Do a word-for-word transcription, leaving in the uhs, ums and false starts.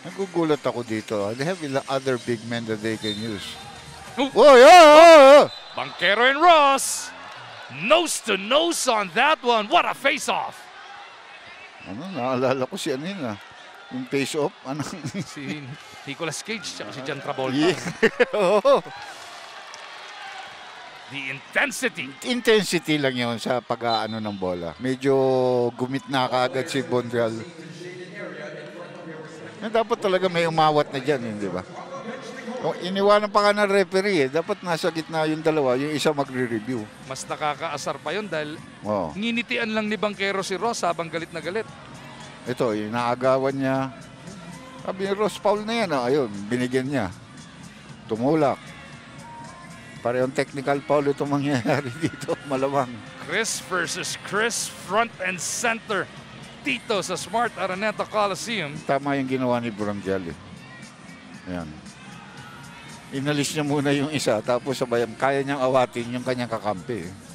Nagugulat ako dito. They have other big men that they can use. Oh. Oh, yeah, oh, oh. Banchero and Ross. Nose to nose on that one. What a face-off. Ano, naalala ko si ano yun ah. Yung face-off. Ano? Si Nicolas Cage tsaka si John Travolta. Yeah. Oh. The intensity. Intensity lang yun sa pag-aano ng bola. Medyo gumit na kaagad si Bondral. Na dapat talaga may umawat na dyan, hindi ba? Kung iniwanan pa ka ng referee, eh, dapat nasa gitna yung dalawa, yung isa magre-review. Mas nakakaasar pa yun dahil Oh. nginitian lang ni Banchero si Ross habang galit na galit. Ito, inaagawan niya. Sabi ni Ross, foul na yan. Ah. Ayun, binigyan niya. Tumulak. Parehong technical foul itong mangyayari dito. Malamang. Chris versus Chris, front and center. Dito sa Smart Araneta Coliseum. Tama yung ginawa ni Brangial. Eh. Ayan. Inalis niya muna yung isa, tapos sabayang kaya niyang awatin yung kanyang kakampi. Eh.